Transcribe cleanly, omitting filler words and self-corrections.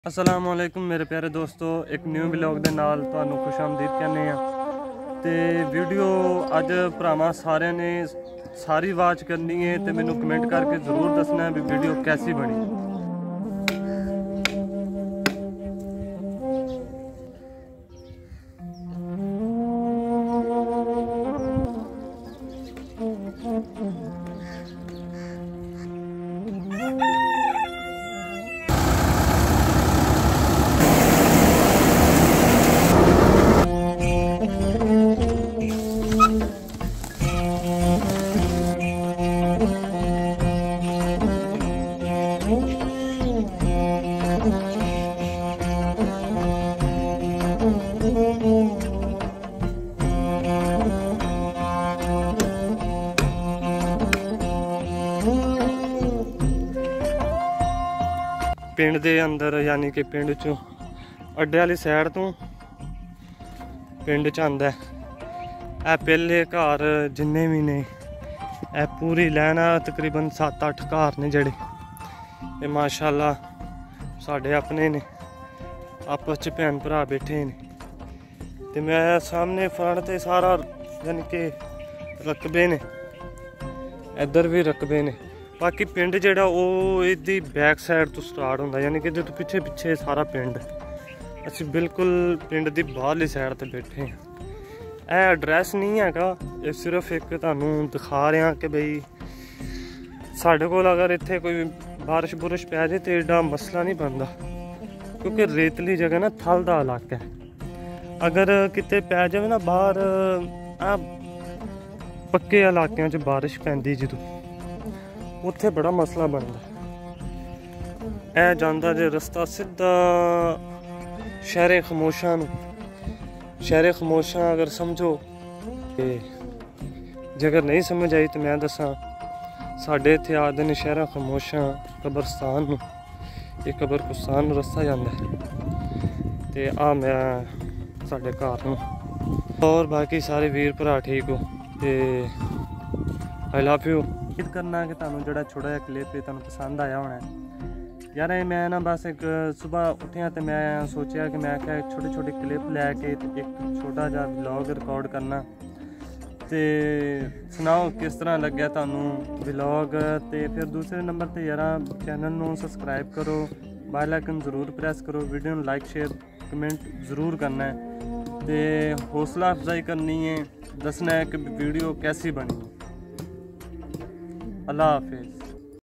अस्सलाम वालेकुम मेरे प्यारे दोस्तों, एक न्यू ब्लॉग के नाल तुहानू खुशामदीद कहने तो वीडियो अज भरावां सारे ने सारी वाच करनी है तो मैनू कमेंट करके ज़रूर दसना है भी वीडियो कैसी बनी। पिंड दे अंदर यानी कि पिंड चों अड्डे वाली साइड तो पिंड च आंदा है पहले घर जिन्ने भी ने पूरी लैना तकरीबन 7-8 घर ने जेह्ड़े माशाअल्लाह साढ़े अपने ने आपस च भैन भरा बैठे ने ते मैं सामने फ्रंट ते सारा यानी कि रकबे ने इधर भी रकबे ने। बाकी पिंड जेह्ड़ा ओह् इहदी बैक साइड तो स्टार्ट होंदा यानी कि इहदे तो पिछे पिछे सारा पिंड असीं बिल्कुल पिंड दी बाहरली साइड ते बैठे हैं। एड्रैस नहीं हैगा, ये सिर्फ एक तुहानू दिखा रहा कि बई साढ़े कोल अगर इत्थे कोई बारिश बुरिश पै जाए तो एडा मसला नहीं बनता क्योंकि रेतली जगह ना थल दा इलाका है। अगर किते पै जाए ना बाहर पक्के इलाकों च बारिश पैंदी जदों उत्थे बड़ा मसला बनता। जांदा जे रस्ता सीधा शहरे खमोशा नूं, शहरे खमोशा अगर समझो जे अगर नहीं समझ आई तो मैं दसा साढ़े इत्थे आखदे ने शहरा खमोशा कब्रस्तान नूं, ये कब्रस्तान नूं रस्ता जांदा है ते मैं साढ़े घर नूं। और बाकी सारे वीर भरा ठीक हो ते आई लव यू। उम्मीद करना कि तुहानू जो छोटा जिहा क्लिप तुहानू पसंद आया होना है यार। मैं ना बस एक सुबह उठिया तो मैं सोचा कि मैं क्या छोटी छोटी क्लिप लैके एक छोटा जिहा व्लॉग रिकॉर्ड करना तो सुनाओ किस तरह लग्या तुहानू व्लॉग। तो फिर दूसरे नंबर पर यार चैनल नू सबसक्राइब करो, बेल आइकन ज़रूर प्रेस करो, वीडियो नू लाइक शेयर कमेंट ज़रूर करना है तो हौसला अफजाई करनी है, दसना है कि वीडियो कैसी बनी। अल्लाह हाफिज़।